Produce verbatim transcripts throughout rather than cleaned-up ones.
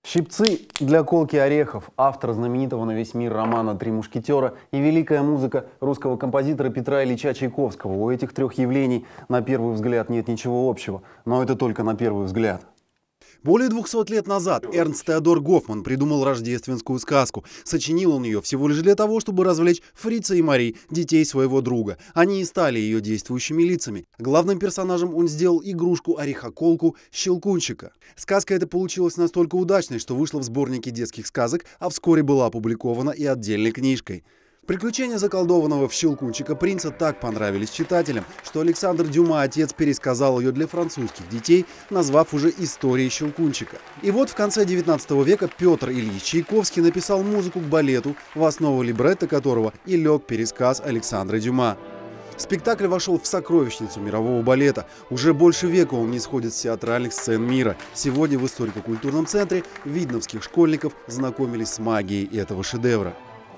Щипцы для колки орехов, автор знаменитого на весь мир романа «Три мушкетера» и великая музыка русского композитора Петра Ильича Чайковского. У этих трех явлений на первый взгляд нет ничего общего, но это только на первый взгляд. Более двухсот лет назад Эрнст Теодор Гофман придумал рождественскую сказку. Сочинил он ее всего лишь для того, чтобы развлечь Фрица и Мари, детей своего друга. Они и стали ее действующими лицами. Главным персонажем он сделал игрушку-орехоколку Щелкунчика. Сказка эта получилась настолько удачной, что вышла в сборнике детских сказок, а вскоре была опубликована и отдельной книжкой. Приключения заколдованного в Щелкунчика принца так понравились читателям, что Александр Дюма, отец, пересказал ее для французских детей, назвав уже «Историей Щелкунчика». И вот в конце девятнадцатого века Петр Ильич Чайковский написал музыку к балету, в основу либретто которого и лег пересказ Александра Дюма. Спектакль вошел в сокровищницу мирового балета. Уже больше века он не сходит с театральных сцен мира. Сегодня в историко-культурном центре видновских школьников знакомились с магией этого шедевра.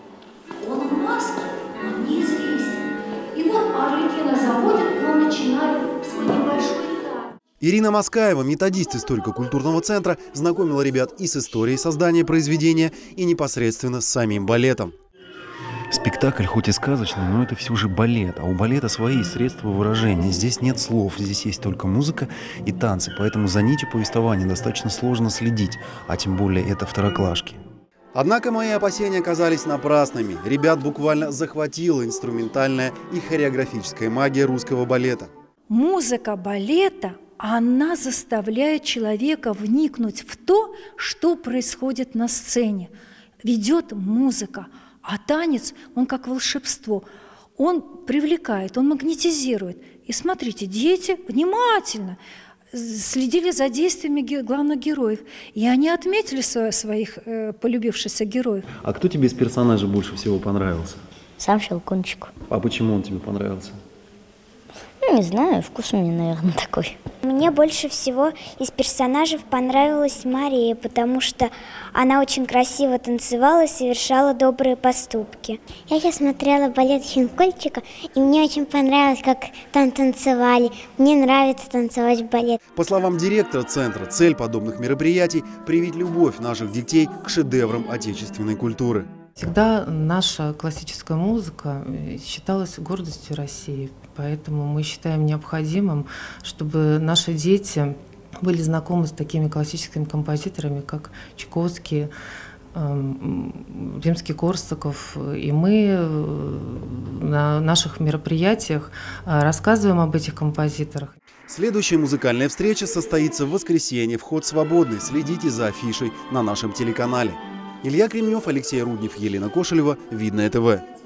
Ирина Москаева, методист историко-культурного центра, знакомила ребят и с историей создания произведения, и непосредственно с самим балетом. Спектакль хоть и сказочный, но это все же балет, а у балета свои средства выражения. Здесь нет слов, здесь есть только музыка и танцы, поэтому за нитью повествования достаточно сложно следить, а тем более это второклашки. Однако мои опасения оказались напрасными. Ребят буквально захватила инструментальная и хореографическая магия русского балета. Музыка балета, она заставляет человека вникнуть в то, что происходит на сцене. Ведет музыка, а танец, он как волшебство. Он привлекает, он магнетизирует. И смотрите, дети внимательно следили за действиями главных героев. И они отметили своих э, полюбившихся героев. А кто тебе из персонажей больше всего понравился? Сам Щелкунчик. А почему он тебе понравился? Ну, не знаю, вкус у меня, наверное, такой. Мне больше всего из персонажей понравилась Мария, потому что она очень красиво танцевала и совершала добрые поступки. Я сейчас смотрела балет Щелкунчика, и мне очень понравилось, как там танцевали. Мне нравится танцевать балет. По словам директора центра, цель подобных мероприятий – привить любовь наших детей к шедеврам отечественной культуры. Всегда наша классическая музыка считалась гордостью России, поэтому мы считаем необходимым, чтобы наши дети были знакомы с такими классическими композиторами, как Чайковский, Римский-Корсаков. И мы на наших мероприятиях рассказываем об этих композиторах. Следующая музыкальная встреча состоится в воскресенье. Вход свободный. Следите за афишей на нашем телеканале. Илья Кремнев, Алексей Руднев, Елена Кошелева. Видное ТВ.